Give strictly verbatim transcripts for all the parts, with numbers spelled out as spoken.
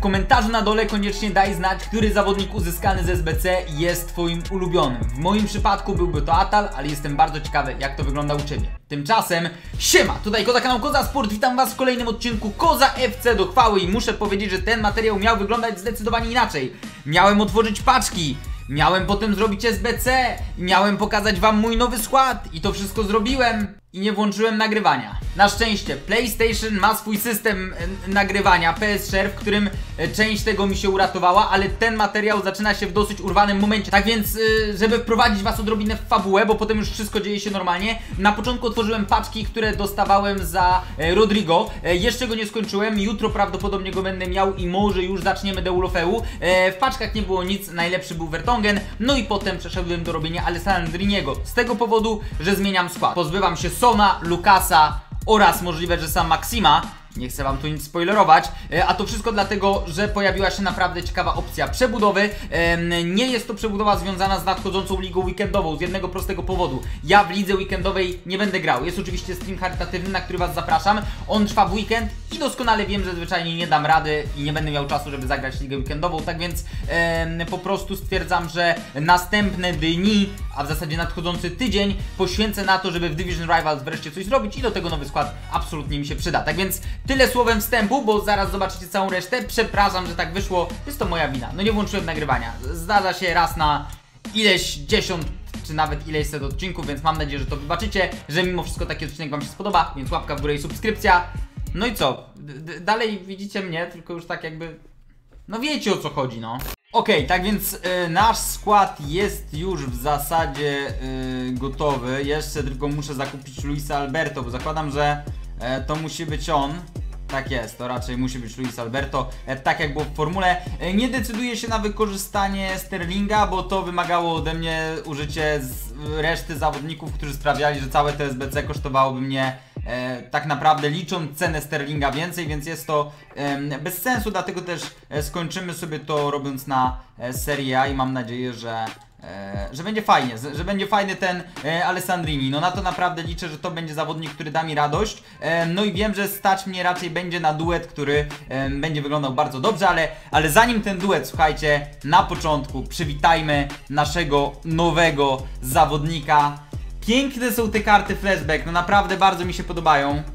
komentarzu na dole koniecznie daj znać, który zawodnik uzyskany z S B C jest twoim ulubionym. W moim przypadku byłby to Atal, ale jestem bardzo ciekawy, jak to wygląda u ciebie. Tymczasem, siema, tutaj Koza, kanał Koza Sport, witam was w kolejnym odcinku Koza F C do chwały i muszę powiedzieć, że ten materiał miał wyglądać zdecydowanie inaczej. Miałem otworzyć paczki, miałem potem zrobić S B C, miałem pokazać wam mój nowy skład i to wszystko zrobiłem i nie włączyłem nagrywania. Na szczęście PlayStation ma swój system e, nagrywania P S Share, w którym e, część tego mi się uratowała, ale ten materiał zaczyna się w dosyć urwanym momencie. Tak więc, e, żeby wprowadzić was odrobinę w fabułę, bo potem już wszystko dzieje się normalnie, na początku otworzyłem paczki, które dostawałem za e, Rodrigo. E, jeszcze go nie skończyłem, jutro prawdopodobnie go będę miał i może już zaczniemy Deulofeu. E, w paczkach nie było nic, najlepszy był Vertonghen, no i potem przeszedłem do robienia Alessandriniego. Z tego powodu, że zmieniam skład. Pozbywam się Sona, Lukasa oraz możliwe, że sam Maxima. Nie chcę wam tu nic spoilerować, a to wszystko dlatego, że pojawiła się naprawdę ciekawa opcja przebudowy. Nie jest to przebudowa związana z nadchodzącą ligą weekendową z jednego prostego powodu. Ja w lidze weekendowej nie będę grał. Jest oczywiście stream charytatywny, na który was zapraszam. On trwa w weekend i doskonale wiem, że zwyczajnie nie dam rady i nie będę miał czasu, żeby zagrać ligę weekendową. Tak więc e, po prostu stwierdzam, że następne dni, a w zasadzie nadchodzący tydzień poświęcę na to, żeby w Division Rivals wreszcie coś zrobić i do tego nowy skład absolutnie mi się przyda. Tak więc tyle słowem wstępu, bo zaraz zobaczycie całą resztę. Przepraszam, że tak wyszło, jest to moja wina. No nie włączyłem nagrywania. Zdarza się raz na ileś dziesiąt czy nawet ileś set odcinków, więc mam nadzieję, że to wybaczycie, że mimo wszystko taki odcinek wam się spodoba, więc łapka w górę i subskrypcja. No i co? D dalej widzicie mnie, tylko już tak jakby... No wiecie, o co chodzi, no. Okej, okay, tak więc y, nasz skład jest już w zasadzie y, gotowy. Jeszcze tylko muszę zakupić Luisa Alberto, bo zakładam, że y, to musi być on. Tak jest, to raczej musi być Luis Alberto, e, tak jak było w formule. E, nie decyduję się na wykorzystanie Sterlinga, bo to wymagało ode mnie użycie z reszty zawodników, którzy sprawiali, że całe T S B C kosztowałoby mnie e, tak naprawdę, licząc cenę Sterlinga, więcej, więc jest to e, bez sensu, dlatego też e, skończymy sobie to robiąc na e, Serie A i mam nadzieję, że E, że będzie fajnie, że będzie fajny ten e, Alessandrini. No na to naprawdę liczę, że to będzie zawodnik, który da mi radość. E, no i wiem, że stać mnie raczej będzie na duet, który e, będzie wyglądał bardzo dobrze, ale, ale zanim ten duet, słuchajcie, na początku przywitajmy naszego nowego zawodnika. Piękne są te karty flashback, no naprawdę bardzo mi się podobają.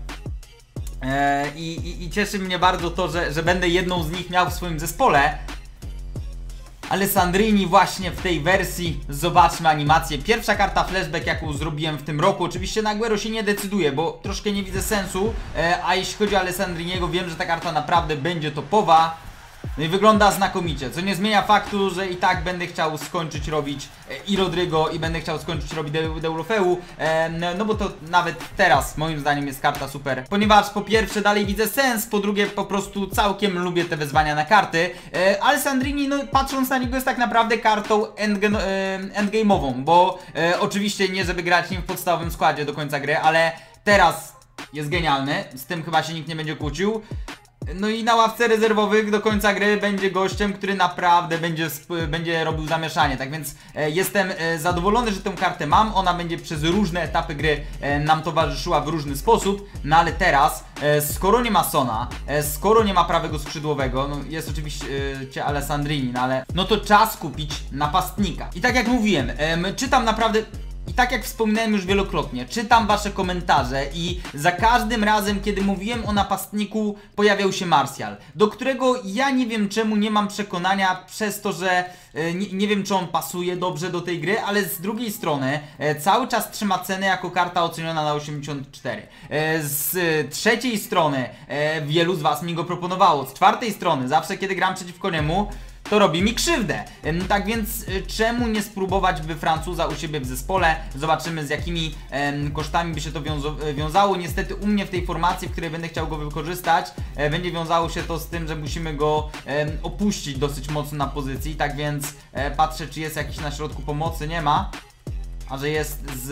E, i, i, I cieszy mnie bardzo to, że, że będę jedną z nich miał w swoim zespole. Alessandrini właśnie w tej wersji. Zobaczmy animację. Pierwsza karta flashback, jaką zrobiłem w tym roku. Oczywiście na Aguero się nie decyduję, bo troszkę nie widzę sensu. e, A jeśli chodzi o Alessandriniego, wiem, że ta karta naprawdę będzie topowa. No i wygląda znakomicie, co nie zmienia faktu, że i tak będę chciał skończyć robić e, i Rodrigo i będę chciał skończyć robić De Deulofeu, e, no, no bo to nawet teraz moim zdaniem jest karta super, ponieważ po pierwsze dalej widzę sens, po drugie po prostu całkiem lubię te wezwania na karty. e, Alessandrini, no patrząc na niego, jest tak naprawdę kartą endge e, endgame'ową, bo e, oczywiście nie żeby grać nim w podstawowym składzie do końca gry, ale teraz jest genialny, z tym chyba się nikt nie będzie kłócił. No i na ławce rezerwowych do końca gry będzie gościem, który naprawdę będzie, będzie robił zamieszanie. Tak więc e, jestem e, zadowolony, że tę kartę mam. Ona będzie przez różne etapy gry e, nam towarzyszyła w różny sposób. No ale teraz, e, skoro nie ma Sona, e, skoro nie ma prawego skrzydłowego, no jest oczywiście e, Alessandrini, no ale no to czas kupić napastnika. I tak jak mówiłem, e, czytam naprawdę... I tak jak wspominałem już wielokrotnie, czytam wasze komentarze i za każdym razem, kiedy mówiłem o napastniku, pojawiał się Martial, do którego ja nie wiem czemu nie mam przekonania przez to, że e, nie, nie wiem, czy on pasuje dobrze do tej gry, ale z drugiej strony e, cały czas trzyma cenę jako karta oceniona na osiemdziesiąt cztery. E, z e, trzeciej strony e, wielu z was mi go proponowało, z czwartej strony zawsze kiedy gram przeciwko niemu, to robi mi krzywdę. Tak więc czemu nie spróbować by Francuza u siebie w zespole? Zobaczymy, z jakimi em, kosztami by się to wiązało. Niestety u mnie w tej formacji, w której będę chciał go wykorzystać, e, będzie wiązało się to z tym, że musimy go em, opuścić dosyć mocno na pozycji. Tak więc e, patrzę, czy jest jakiś na środku pomocy. Nie ma. A że jest z,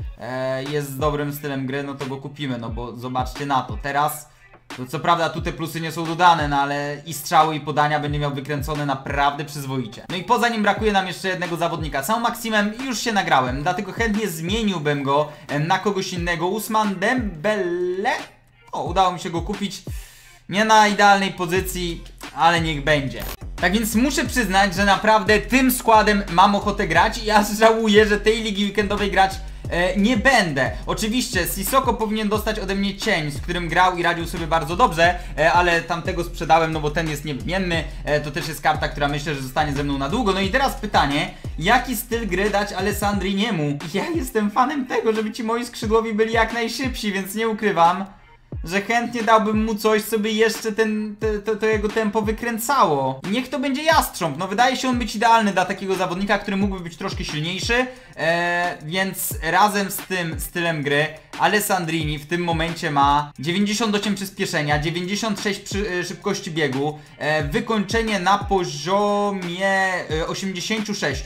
e, jest z dobrym stylem gry, no to go kupimy. No bo zobaczcie na to. Teraz... To co prawda tu te plusy nie są dodane, no ale i strzały, i podania będzie miał wykręcone naprawdę przyzwoicie. No i poza nim brakuje nam jeszcze jednego zawodnika. Sam Maximem już się nagrałem, dlatego chętnie zmieniłbym go na kogoś innego. Ousmane Dembele. O, udało mi się go kupić. Nie na idealnej pozycji. ale niech będzie. Tak więc muszę przyznać, że naprawdę tym składem mam ochotę grać i ja żałuję, że tej ligi weekendowej grać e, nie będę. Oczywiście Sissoko powinien dostać ode mnie cień, z którym grał i radził sobie bardzo dobrze, e, ale tamtego sprzedałem, no bo ten jest niewymienny. e, To też jest karta, która myślę, że zostanie ze mną na długo. No i teraz pytanie, jaki styl gry dać Alessandriniemu? Ja jestem fanem tego, żeby ci moi skrzydłowi byli jak najszybsi, więc nie ukrywam, że chętnie dałbym mu coś, co by jeszcze ten, te, to, to jego tempo wykręcało. Niech to będzie Jastrząb. No wydaje się on być idealny dla takiego zawodnika, który mógłby być troszkę silniejszy. Eee, więc razem z tym stylem gry Alessandrini w tym momencie ma dziewięćdziesiąt osiem przyspieszenia, dziewięćdziesiąt sześć przy, e, szybkości biegu, e, wykończenie na poziomie e, osiemdziesiąt sześć.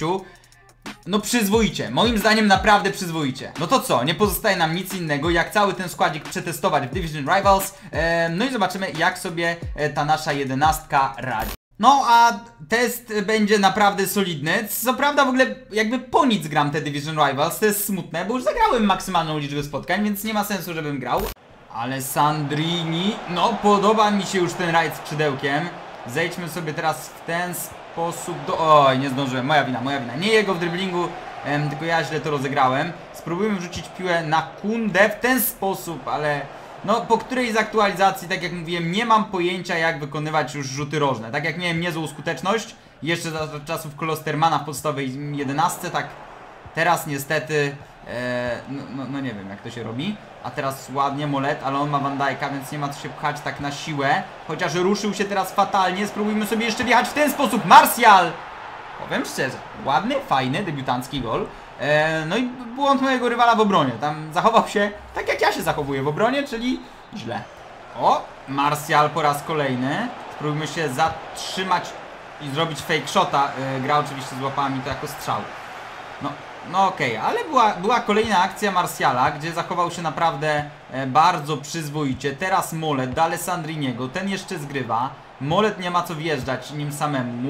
No przyzwoicie, moim zdaniem naprawdę przyzwoicie. No to co, nie pozostaje nam nic innego jak cały ten składzik przetestować w Division Rivals. e, No i zobaczymy, jak sobie e, ta nasza jedenastka radzi. No a test będzie naprawdę solidny. Co prawda w ogóle jakby po nic gram te Division Rivals, to jest smutne, bo już zagrałem maksymalną liczbę spotkań, więc nie ma sensu, żebym grał. Alessandrini, no podoba mi się już ten rajd skrzydełkiem. Zejdźmy sobie teraz w ten sposób do... Oj, nie zdążyłem, moja wina, moja wina. Nie jego w driblingu, em, tylko ja źle to rozegrałem. Spróbujmy wrzucić piłę na Kundę w ten sposób, ale... No, po której z aktualizacji, tak jak mówiłem, nie mam pojęcia, jak wykonywać już rzuty rożne. Tak jak miałem niezłą skuteczność, jeszcze za czasów Klostermana w podstawowej jedenastce, tak teraz niestety, e, no, no, no nie wiem, jak to się robi. A teraz ładnie Molet, ale on ma Van Dijk'a, więc nie ma co się pchać tak na siłę. Chociaż ruszył się teraz fatalnie, spróbujmy sobie jeszcze wjechać w ten sposób. Martial! Powiem szczerze, ładny, fajny, debiutancki gol. Eee, no i błąd mojego rywala w obronie. Tam zachował się tak, jak ja się zachowuję w obronie, czyli źle. O, Martial po raz kolejny. Spróbujmy się zatrzymać i zrobić fake shota. Eee, gra oczywiście z łapami to jako strzał. No, no okej, okay. Ale była, była kolejna akcja Martiala, gdzie zachował się naprawdę e, bardzo przyzwoicie. Teraz Molet do Alessandriniego, ten jeszcze zgrywa. Molet nie ma co wjeżdżać nim samemu.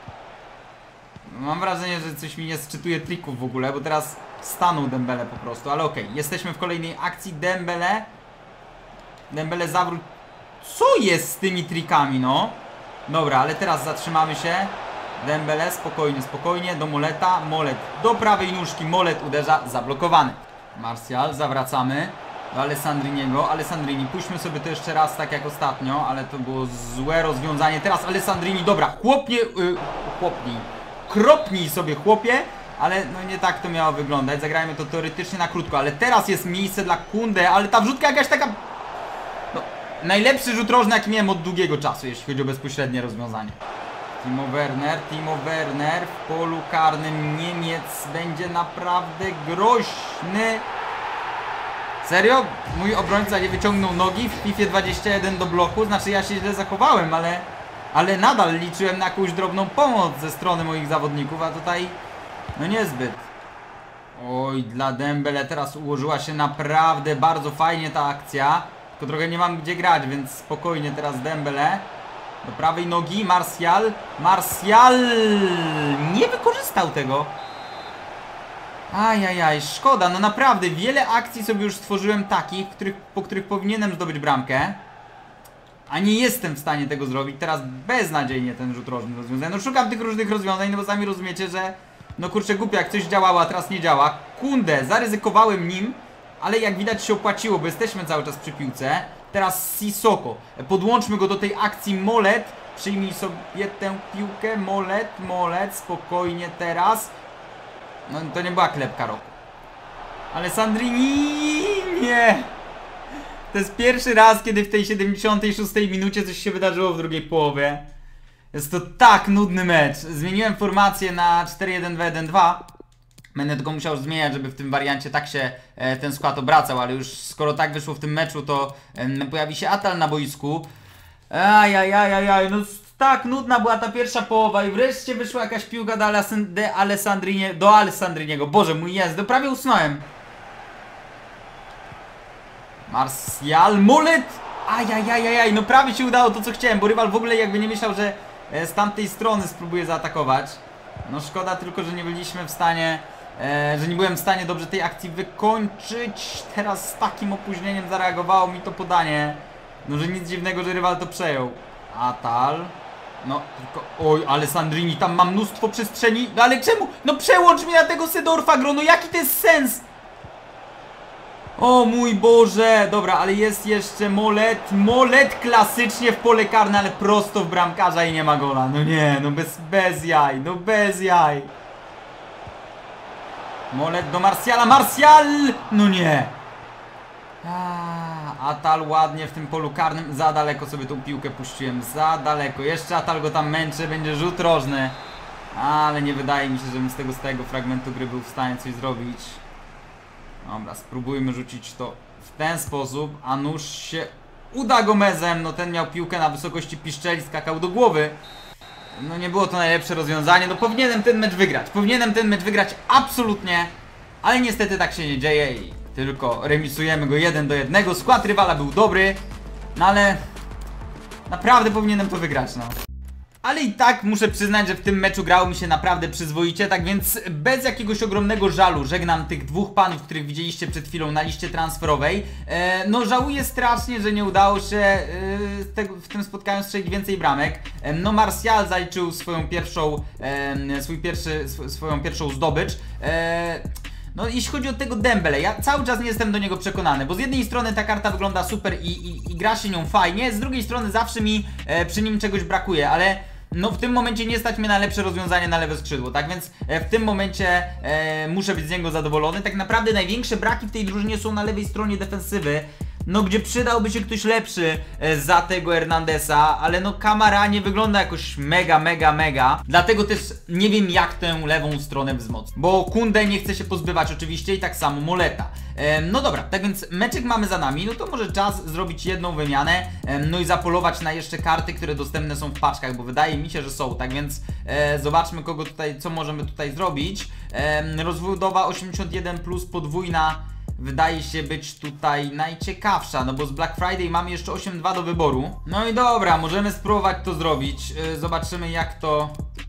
Mam wrażenie, że coś mi nie sczytuje trików w ogóle, bo teraz stanął Dembele po prostu, ale okej, okay. Jesteśmy w kolejnej akcji. Dembele Dembele zawróć. Co jest z tymi trikami, no? Dobra, ale teraz zatrzymamy się. Dembele, spokojnie, spokojnie, do Moleta. Molet do prawej nóżki, Molet uderza, zablokowany. Martial, zawracamy do Alessandriniego. Alessandrini, puśćmy sobie to jeszcze raz, tak jak ostatnio, ale to było złe rozwiązanie. Teraz Alessandrini, dobra, chłopnie, yy, chłopnij. Kropnij sobie, chłopie, ale no nie tak to miało wyglądać. Zagrajmy to teoretycznie na krótko, ale teraz jest miejsce dla Kunde, ale ta wrzutka jakaś taka... No, najlepszy rzut rożny, jaki miałem od długiego czasu, jeśli chodzi o bezpośrednie rozwiązanie. Timo Werner, Timo Werner w polu karnym. Niemiec będzie naprawdę groźny. Serio? Mój obrońca nie wyciągnął nogi w FIFA dwadzieścia jeden do bloku, znaczy ja się źle zachowałem, ale... Ale nadal liczyłem na jakąś drobną pomoc ze strony moich zawodników, a tutaj no niezbyt. Oj, dla Dembele teraz ułożyła się naprawdę bardzo fajnie ta akcja. Tylko trochę nie mam gdzie grać, więc spokojnie teraz Dembele. Do prawej nogi, Martial. Martial nie wykorzystał tego. Ajajaj, szkoda, no naprawdę wiele akcji sobie już stworzyłem takich, których, po których powinienem zdobyć bramkę. A nie jestem w stanie tego zrobić. Teraz beznadziejnie ten rzut rożny rozwiązany. No szukam tych różnych rozwiązań, no bo sami rozumiecie, że... No kurczę, głupio, jak coś działało, a teraz nie działa. Kundę, zaryzykowałem nim, ale jak widać się opłaciło, bo jesteśmy cały czas przy piłce. Teraz Sissoko. Podłączmy go do tej akcji. Molet, przyjmij sobie tę piłkę. Molet, Molet, spokojnie teraz. No to nie była klepka roku. Alessandrini, nie! To jest pierwszy raz, kiedy w tej siedemdziesiątej szóstej minucie coś się wydarzyło w drugiej połowie. Jest to tak nudny mecz. Zmieniłem formację na cztery jeden dwa jeden dwa. Będę tylko musiał zmieniać, żeby w tym wariancie tak się e, ten skład obracał, ale już skoro tak wyszło w tym meczu, to e, pojawi się Atal na boisku. Ajajajajaj, no tak nudna była ta pierwsza połowa i wreszcie wyszła jakaś piłka do, Alessand de Alessandrinie, do Alessandriniego. Boże mój, jest, do prawie usnąłem. Martial, Molet! Ajajajajaj, no prawie się udało to, co chciałem, bo rywal w ogóle jakby nie myślał, że z tamtej strony spróbuje zaatakować. No szkoda tylko, że nie byliśmy w stanie, e, że nie byłem w stanie dobrze tej akcji wykończyć. Teraz z takim opóźnieniem zareagowało mi to podanie. No, że nic dziwnego, że rywal to przejął. Atal. No, tylko... Oj, ale Sandrini, tam ma mnóstwo przestrzeni. No ale czemu? No przełącz mnie na tego Seedorfa, Gro, no jaki to jest sens? O mój Boże. Dobra, ale jest jeszcze Molet. Molet klasycznie w pole karne, ale prosto w bramkarza i nie ma gola. No nie, no bez, bez jaj, no bez jaj. Molet do Martiala, Martial! No nie. A, Atal ładnie w tym polu karnym. Za daleko sobie tą piłkę puściłem. Za daleko. Jeszcze Atal go tam męczy. Będzie rzut rożny. Ale nie wydaje mi się, żebym z tego, z tego fragmentu gry był w stanie coś zrobić. Dobra, spróbujmy rzucić to w ten sposób. A nóż się uda Gomezem. No ten miał piłkę na wysokości piszczeli. Skakał do głowy. No nie było to najlepsze rozwiązanie. No powinienem ten mecz wygrać. Powinienem ten mecz wygrać absolutnie. Ale niestety tak się nie dzieje i tylko remisujemy go jeden do jednego. Skład rywala był dobry. No ale naprawdę powinienem to wygrać, no. Ale i tak muszę przyznać, że w tym meczu grało mi się naprawdę przyzwoicie. Tak więc bez jakiegoś ogromnego żalu żegnam tych dwóch panów, których widzieliście przed chwilą na liście transferowej. e, No żałuję strasznie, że nie udało się e, tego, w tym spotkaniu strzelić więcej bramek. e, No Martial zaliczył swoją pierwszą e, swój pierwszy, sw swoją pierwszą zdobycz. e, No jeśli chodzi o tego Dembele, ja cały czas nie jestem do niego przekonany, bo z jednej strony ta karta wygląda super i, i, i gra się nią fajnie, z drugiej strony zawsze mi e, przy nim czegoś brakuje, ale no w tym momencie nie stać mnie na lepsze rozwiązanie na lewe skrzydło, tak więc e, w tym momencie e, muszę być z niego zadowolony. Tak naprawdę największe braki w tej drużynie są na lewej stronie defensywy. No gdzie przydałby się ktoś lepszy e, za tego Hernandesa, ale no Kamara nie wygląda jakoś mega, mega, mega. Dlatego też nie wiem jak tę lewą stronę wzmocnić, bo Kunde nie chce się pozbywać oczywiście i tak samo Moleta. e, No dobra, tak więc meczek mamy za nami, no to może czas zrobić jedną wymianę, e, no i zapolować na jeszcze karty, które dostępne są w paczkach, bo wydaje mi się, że są, tak więc e, zobaczmy kogo tutaj, co możemy tutaj zrobić. e, Rozbudowa osiemdziesiąt jeden plus podwójna wydaje się być tutaj najciekawsza, no bo z Black Friday mamy jeszcze osiem dwa do wyboru. No i dobra, możemy spróbować to zrobić. Yy, zobaczymy jak to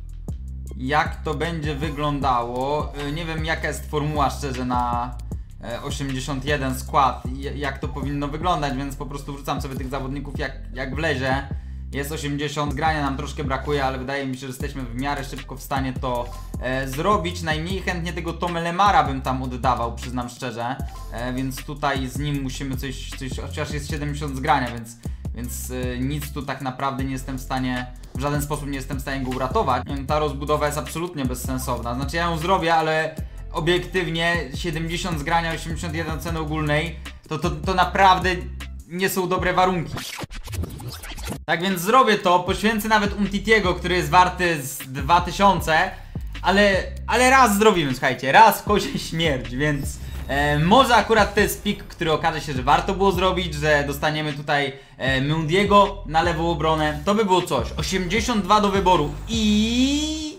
jak to będzie wyglądało. Yy, nie wiem jaka jest formuła szczerze na yy, osiemdziesiąt jeden skład, y jak to powinno wyglądać, więc po prostu wrzucam sobie tych zawodników jak, jak wlezie. Jest osiemdziesiąt, grania nam troszkę brakuje, ale wydaje mi się, że jesteśmy w miarę szybko w stanie to e, zrobić. Najmniej chętnie tego Tome Lemara bym tam oddawał, przyznam szczerze. E, więc tutaj z nim musimy coś, coś chociaż jest siedemdziesiąt z grania, więc, więc e, nic tu tak naprawdę nie jestem w stanie, w żaden sposób nie jestem w stanie go uratować. Nie wiem, ta rozbudowa jest absolutnie bezsensowna. Znaczy ja ją zrobię, ale obiektywnie siedemdziesiąt z grania, osiemdziesiąt jeden ceny ogólnej, to, to, to naprawdę nie są dobre warunki. Tak więc zrobię to, poświęcę nawet Umtitiego, który jest warty z dwa tysiące, ale, ale raz zrobimy, słuchajcie, raz kozie śmierć, więc e, może akurat to jest pik, który okaże się, że warto było zrobić, że dostaniemy tutaj e, Mendiego na lewą obronę, to by było coś. osiemdziesiąt dwa do wyboru i...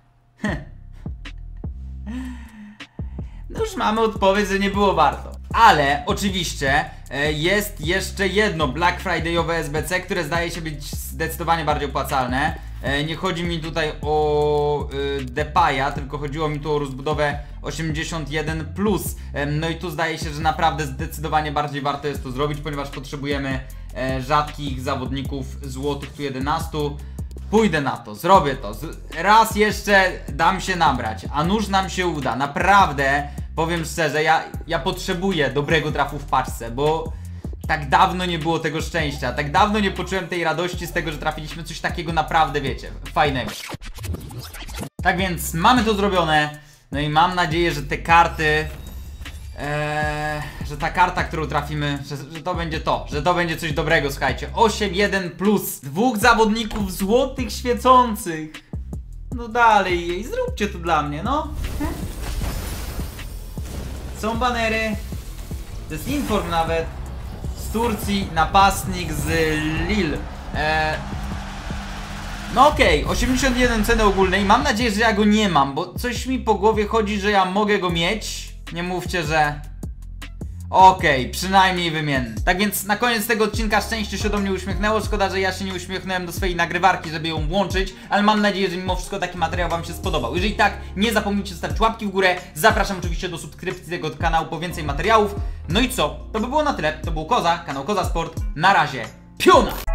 No już mamy odpowiedź, że nie było warto. Ale oczywiście e, jest jeszcze jedno Black Friday'owe S B C, które zdaje się być zdecydowanie bardziej opłacalne. e, Nie chodzi mi tutaj o e, Depaya, tylko chodziło mi tu o rozbudowę osiemdziesiąt jeden plus. e, No i tu zdaje się, że naprawdę zdecydowanie bardziej warto jest to zrobić, ponieważ potrzebujemy e, rzadkich zawodników złotych tu jedenaście. Pójdę na to, zrobię to. Raz jeszcze dam się nabrać, a nuż nam się uda. Naprawdę, powiem szczerze, ja, ja potrzebuję dobrego trafu w paczce, bo tak dawno nie było tego szczęścia. Tak dawno nie poczułem tej radości z tego, że trafiliśmy coś takiego naprawdę, wiecie, fajnego. Tak więc mamy to zrobione. No i mam nadzieję, że te karty... Eee, że ta karta, którą trafimy, że, że to będzie to, że to będzie coś dobrego, słuchajcie. osiem jeden plus, dwóch zawodników złotych świecących. No dalej jej, zróbcie to dla mnie, no. Są banery. To jest inform nawet. Z Turcji, napastnik z Lille. eee, No okej, okay, osiemdziesiąt jeden ceny ogólnej. Mam nadzieję, że ja go nie mam, bo coś mi po głowie chodzi, że ja mogę go mieć. Nie mówcie, że... Okej, okay, przynajmniej wymienny. Tak więc na koniec tego odcinka szczęście się do mnie uśmiechnęło. Szkoda, że ja się nie uśmiechnąłem do swojej nagrywarki, żeby ją włączyć, ale mam nadzieję, że mimo wszystko taki materiał wam się spodobał. Jeżeli tak, nie zapomnijcie zostawić łapki w górę. Zapraszam oczywiście do subskrypcji tego kanału po więcej materiałów. No i co? To by było na tyle. To był Koza, kanał Koza Sport. Na razie, piona!